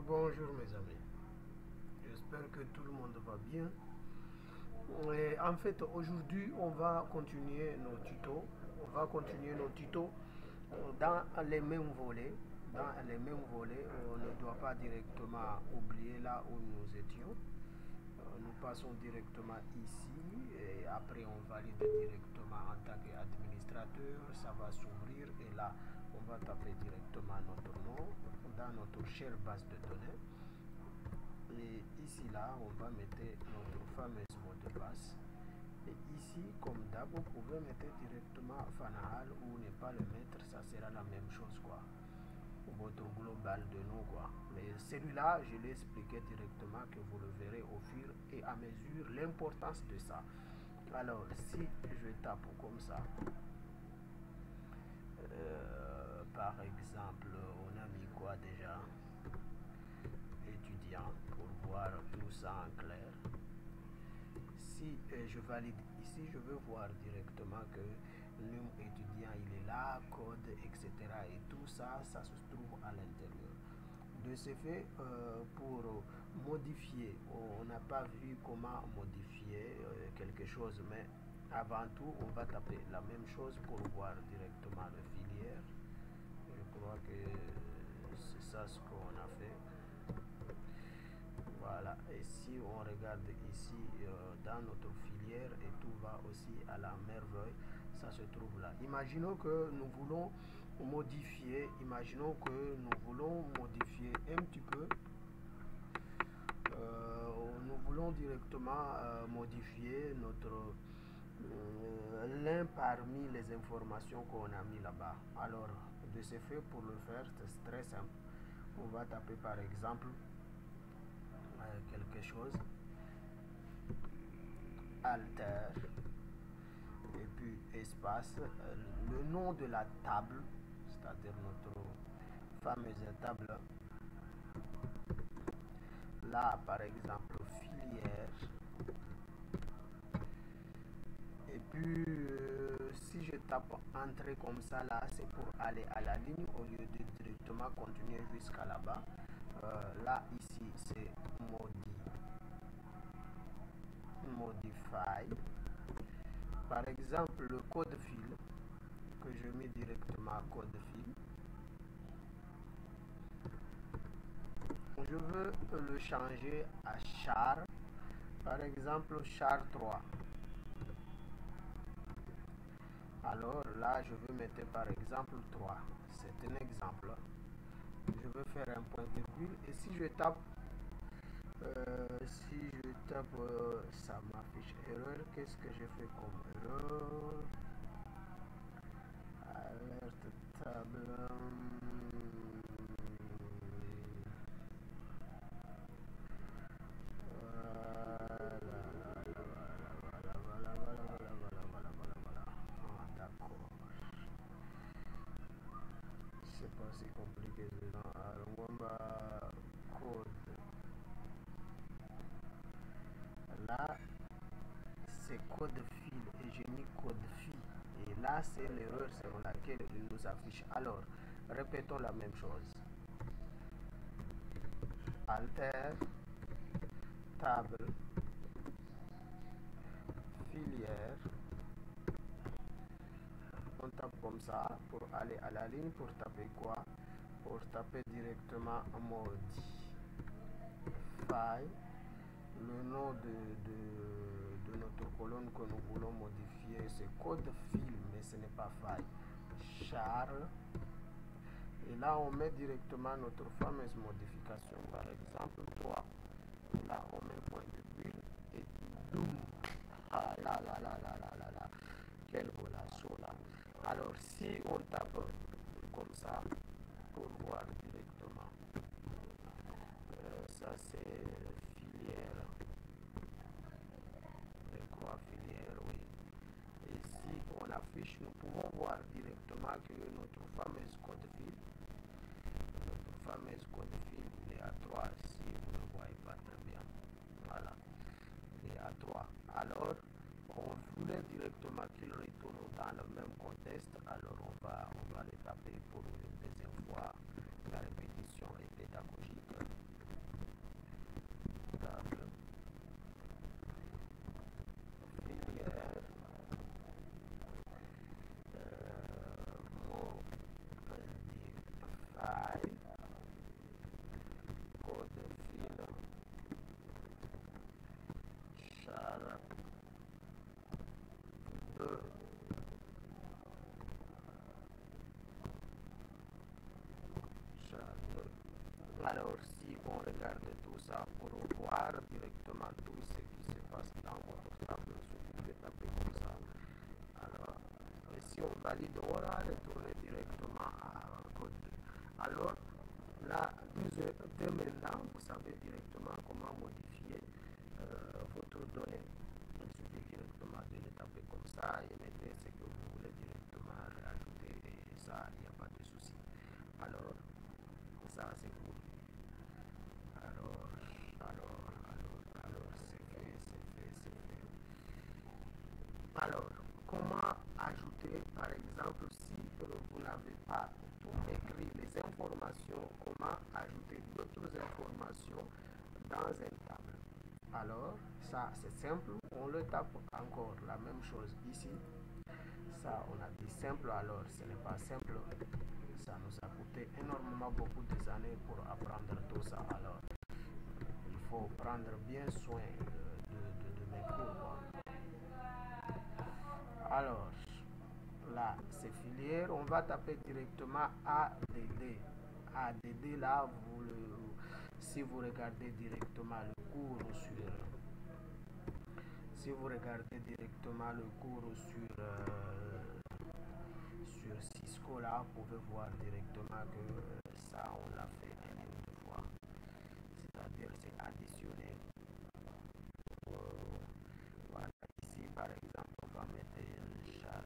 Bonjour mes amis, j'espère que tout le monde va bien. Et en fait, aujourd'hui, on va continuer nos tutos. On va continuer nos tutos dans les mêmes volets. Dans les mêmes volets, on ne doit pas directement oublier là où nous étions. Nous passons directement ici et après on valide directement en tant qu'administrateur. Ça va s'ouvrir et là, on va taper directement notre nom dans notre chère base de données. Et ici là on va mettre notre fameuse mot de passe, et ici comme d'hab vous pouvez mettre directement Fanahal ou ne pas le mettre, ça sera la même chose quoi, votre global de nom quoi. Mais celui-là je l'ai expliqué directement, que vous le verrez au fur et à mesure l'importance de ça. Alors si je tape comme ça, par exemple on a mis quoi déjà, étudiant, pour voir tout ça en clair. Si je valide ici, je veux voir directement que nom étudiant il est là, code, etc. Et tout ça, ça se trouve à l'intérieur. De ce fait, pour modifier, on n'a pas vu comment modifier quelque chose, mais avant tout, on va taper la même chose pour voir directement le filière. Je crois que c'est ça ce qu'on a fait. Voilà, et si on regarde ici dans notre filière, et tout va aussi à la merveille, ça se trouve là. Imaginons que nous voulons modifier, un petit peu, nous voulons directement modifier notre l'un parmi les informations qu'on a mis là-bas. Alors, de ce fait, pour le faire, c'est très simple. On va taper par exemple quelque chose, alter, et puis espace, le nom de la table, c'est-à-dire notre fameuse table. Là, par exemple, filière. Et puis, si je tape entrée comme ça, là, c'est pour aller à la ligne au lieu de directement continuer jusqu'à là-bas. Là, ici, c'est modify. Par exemple, le code fil, que je mets directement code fil. Je veux le changer à char. Par exemple, char 3. Alors là, je veux mettre par exemple 3. C'est un exemple. Je veux faire un point virgule. Et si je tape, ça m'affiche erreur. Qu'est-ce que j'ai fait comme erreur? Alerte table. C'est pas si compliqué dedans. Alors, code. Là, c'est code fil et j'ai mis code fil. Et là, c'est l'erreur selon laquelle il nous affiche. Alors, répétons la même chose. Alter, table, filière. On tape comme ça pour aller à la ligne, pour taper quoi? Pour taper directement modify. Le nom de notre colonne que nous voulons modifier, c'est code fil, mais ce n'est pas faille. Charles. Et là, on met directement notre fameuse modification, par exemple 3. Et là, on met point de virgule et boum. Ah là là là là là là là. Quelle relation là. Alors, si on tape comme ça, pour voir directement, ça c'est filière. Filière, oui. Et si on affiche, nous pouvons voir directement que notre fameuse code fil, il est à 3. Si vous ne voyez pas très bien, voilà, il est à 3. Alors, on voulait directement qu'il retourne dans le même contexte. Alors, on va le taper pour une deuxième fois. La répétition est pédagogique. table, filière, mot file, code fil, char 2, char 2. Alors, si on regarde tout ça pour voir directement tout ce qui se passe dans votre table, il suffit de taper comme ça. Alors, si on valide, on va retourner directement à code. Alors, là, dès maintenant, vous savez directement comment modifier votre donnée. Il suffit directement de le taper comme ça et mettez ce que vous voulez directement rajouter et ça, il n'y a pas de souci. Alors, ça c'est cool. Alors, c'est fait. Alors, comment ajouter, par exemple, si vous n'avez pas tout écrit, les informations, comment ajouter d'autres informations dans une table. Alors, ça c'est simple, on le tape encore, la même chose ici. Ça, on a dit simple, alors ce n'est pas simple. Ça nous a coûté énormément beaucoup d'années pour apprendre tout ça. Alors, il faut prendre bien soin de mes cours. Alors, là, c'est filière. On va taper directement ADD. ADD, là, si vous regardez directement le cours sur Cisco, là, vous pouvez voir directement que ça, on l'a fait une fois. C'est-à-dire, c'est additionné. Voilà, ici, par exemple, on va mettre le char.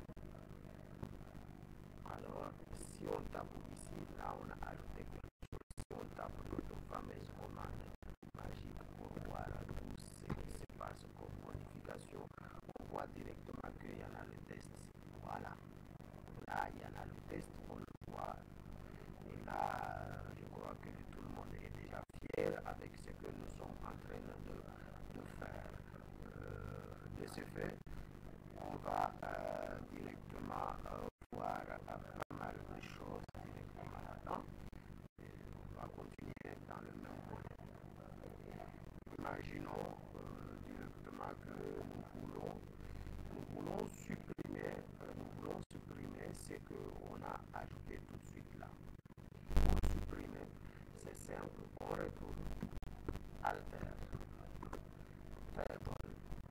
Alors, si on tape ici, là, on a ajouté quelque chose. Si on tape notre fameuse commande magique pour voir tout ce qui se passe comme modification, on voit directement qu'il y en a le test. Voilà. Là, il y en a le test, on le voit. Et là, je crois que tout le monde est déjà fier avec ce que nous sommes en train de faire. De ce fait, on va directement voir pas mal de choses directement là-dedans. On va continuer dans le même volet. Imaginons directement que nous voulons supprimer ce qu'on a ajouté tout de suite là. Pour supprimer, c'est simple, on retourne alter, table,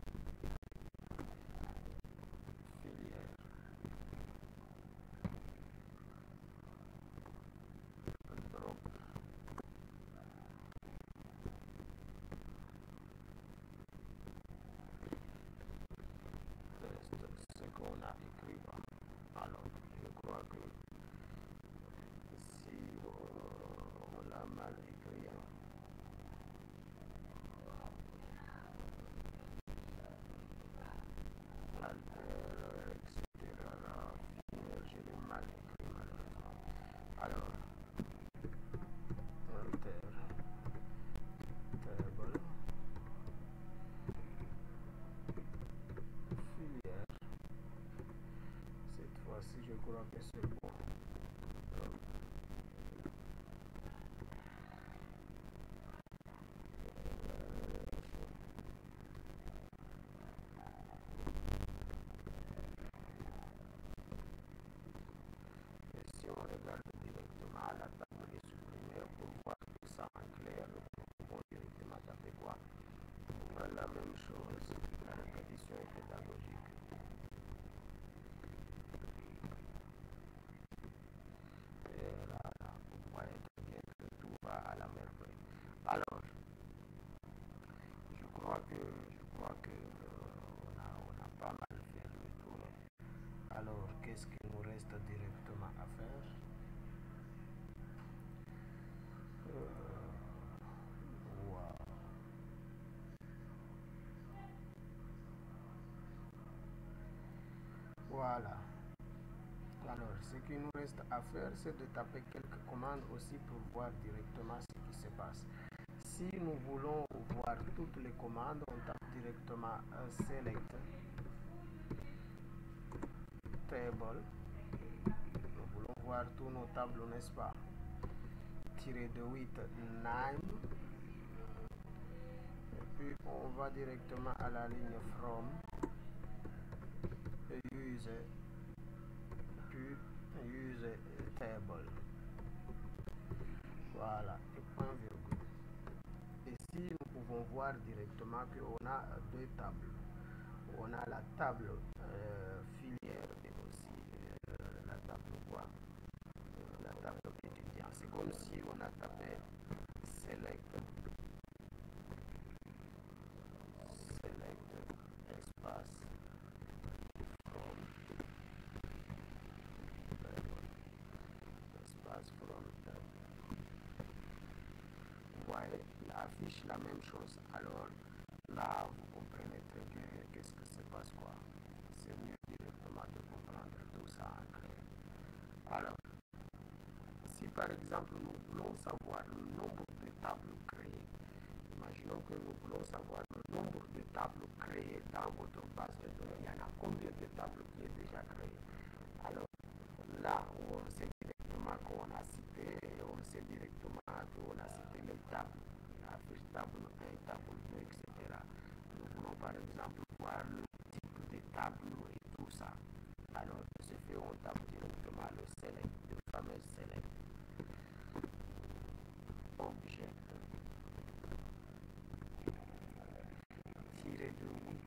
filière, drop, test, ce qu'on a écrit. Alors, je crois que si on l'a mal écrit, alter, etc. Je l'ai mal écrit malheureusement. Alors, alter, table, filière. Cette fois-ci, je crois que c'est bon. Et si on regarde directement à la table de supprimer pour voir tout ça en clair, on va directement taper quoi? La même chose, la répétition est pédagogique. Et là, vous voyez très bien que tout va à la merveille. Alors, je crois que on a pas mal fait le tour. Alors, qu'est-ce qu'il nous reste directement à faire? Wow. Voilà. Alors, ce qu'il nous reste à faire, c'est de taper quelques commandes aussi pour voir directement ce qui se passe. si nous voulons voir toutes les commandes, on tape directement Select Table. Nous voulons voir tous nos tableaux, n'est-ce pas? Tirer de 8, Name. Et puis on va directement à la ligne From, Use, puis Use Table. Voilà, et point virgule. Ici, nous pouvons voir directement qu'on a deux tables. On a la table filière et aussi la table quoi, la table étudiant. C'est comme si on a tapé Select espace From espace From. Vous voyez, il affiche la même chose. Alors là, vous comprenez très bien qu'est-ce que se passe quoi. C'est mieux directement de comprendre tout ça en clair. Alors, si par exemple nous voulons savoir le nombre de tableaux créés, imaginons que nous voulons savoir le nombre de tableaux créés dans votre base de données. Il y en a combien de tableaux qui est déjà créé. Alors là, on sait directement qu'on a cité, on sait directement qu'on a cité les tableaux. La fiche table 1, table 2, etc. Nous voulons par exemple voir le type de tableau et tout ça. Alors, de ce fait, on tape directement le select, le fameux select. Objet. Tiré de 8.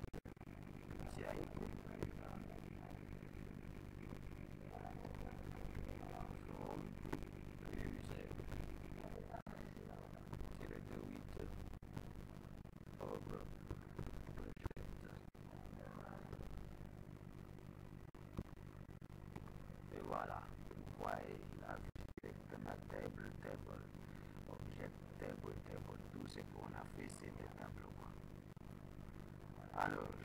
Et voilà, vous voyez, il a directement table, objet, table, tout ce qu'on a fait, c'est des tableaux. Alors,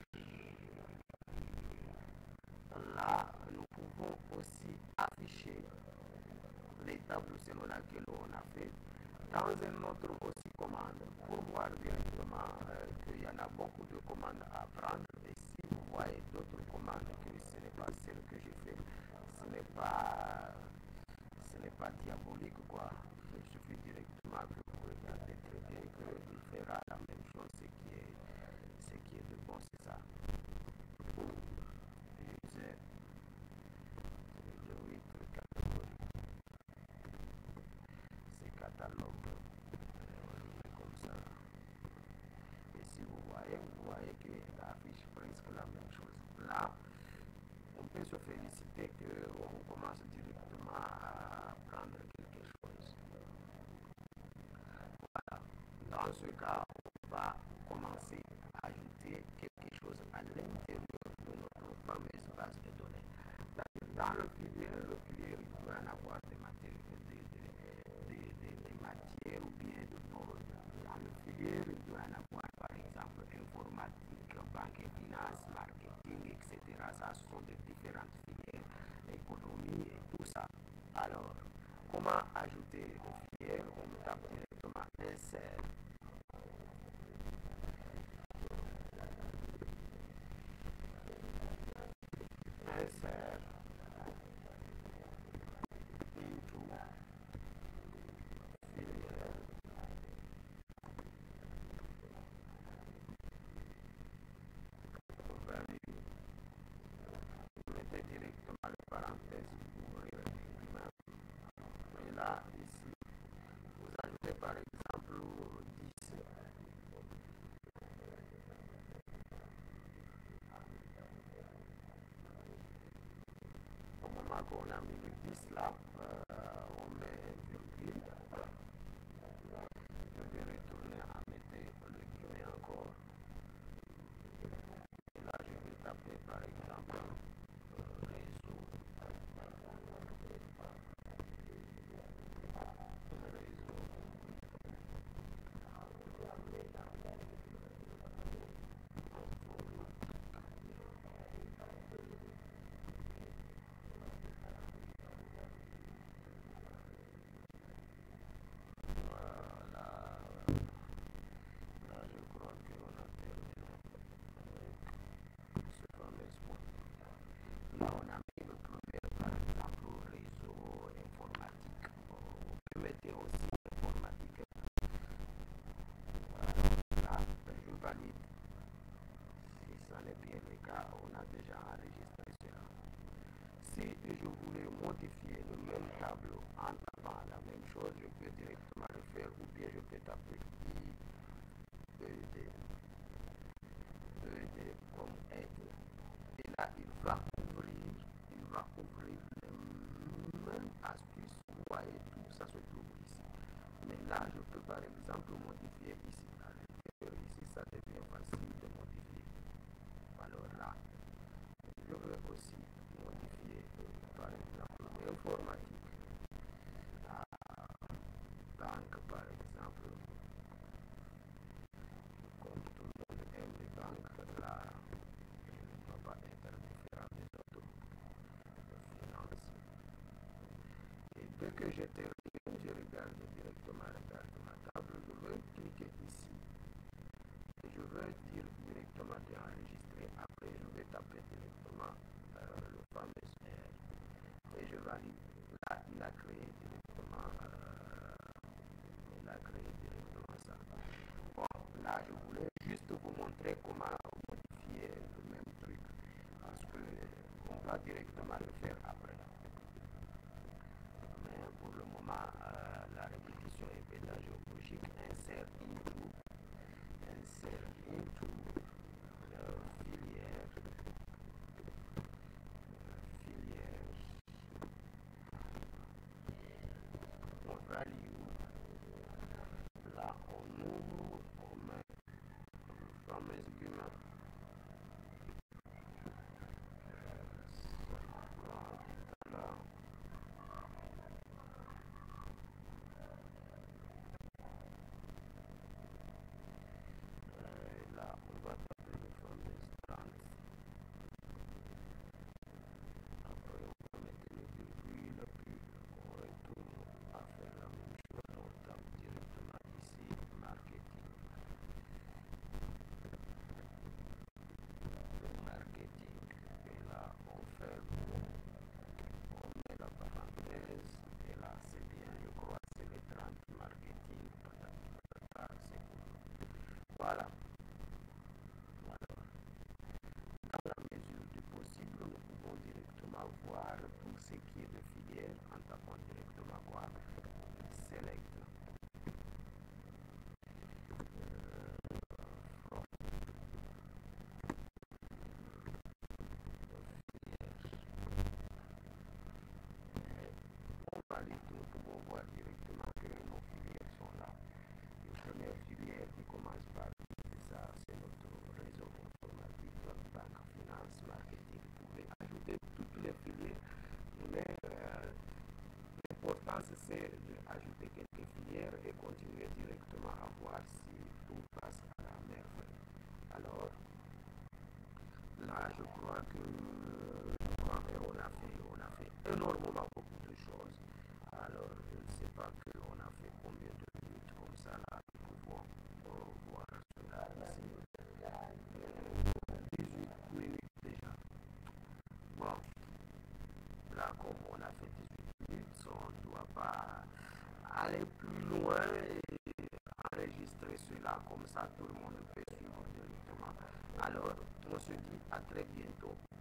là, nous pouvons aussi afficher les tableaux selon lesquels on a fait dans une autre aussi commande pour voir directement qu'il y en a beaucoup de commandes à prendre. Et si vous voyez d'autres commandes que ce n'est pas celle que j'ai fait, ce n'est pas diabolique quoi. Il suffit directement que vous regardez très bien qu'il fera la même chose, ce qui est de bon, c'est ça. C'est catalogue comme ça. Et si vous voyez qu'il affiche presque la même chose. Là, on peut se féliciter qu'on commence directement à prendre quelque chose. Voilà. Dans ce cas, on va commencer à ajouter quelque chose à l'intérieur de notre fameuse base de données. Dans le filière, il peut y en avoir des matières, ou bien de bord. Dans le filière, il peut y en avoir par exemple informatique, banque et finance, marketing, etc. Ça sont des différentes filières, économie et tout ça. Alors, comment ajouter les filières? On tape directement insert. Insert into filière. Vous mettez directement les parenthèses pour ouvrir les guillemets. Et là, ici, vous ajoutez par exemple 10. Au moment qu'on a mis le 10 là, on met virgule. Je vais retourner à mettre le guillemets encore. Et là, je vais taper par exemple réseau. mettez aussi informatique. Alors là, je valide. Si ça n'est bien le cas, on a déjà enregistré cela. Si je voulais modifier le même tableau en tapant la même chose, je peux directement le faire ou bien je peux taper IED, ED comme aide. Et là, il va ouvrir les mêmes astuces. Vous voyez, tout ça se trouve ici. Mais là, je peux par exemple modifier ici. À l'intérieur, ici, ça devient facile de modifier. Alors là, je veux aussi modifier, par exemple, l'informatique. Banque, par exemple, comme tout le monde aime les banques, là, il ne va pas être différent des autres finances. Et dès que je termine, je regarde directement, regarde ma table, je vais cliquer ici. Et je vais dire directement d'enregistrer. Après, je vais taper directement le fameux R. Et je valide. Là, il a créé directement ça. Bon, là, je voulais juste vous montrer comment modifier le même truc. Parce que on va directement le faire après. Mais pour le moment, la répétition est pédagogique. Insert into filière, value. Là, on ouvre, on met le fameux guillemet. Là. Là, on va taper le fameux 30. Après, on va mettre le virgule, puis on retourne à faire la même chose. On tape directement ici, marketing. Marketing. Et là, on ferme, on met la parenthèse. Et là, c'est bien, je crois que c'est les 30 marketing. C'est cool. Voilà. Dans la mesure du possible, nous pouvons directement voir tout ce qui est de filière en tapant directement quoi select. On valide, nous pouvons voir directement que nos filières sont là. Une première filière qui commence par ça, c'est notre réseau informatique, banque, finance, marketing. Vous pouvez ajouter toutes les filières, mais l'important c'est d'ajouter quelques filières et continuer directement à voir si tout passe à la merveille. Alors, là, je crois que on a fait énormément beaucoup de choses. Alors, je ne sais pas qu'on a fait combien de minutes comme ça là. Nous pouvons voir cela ici. 18 minutes déjà. Bon, là, comme on a fait 18 minutes, on ne doit pas aller plus loin et enregistrer cela comme ça, tout le monde peut suivre directement. Alors, on se dit à très bientôt.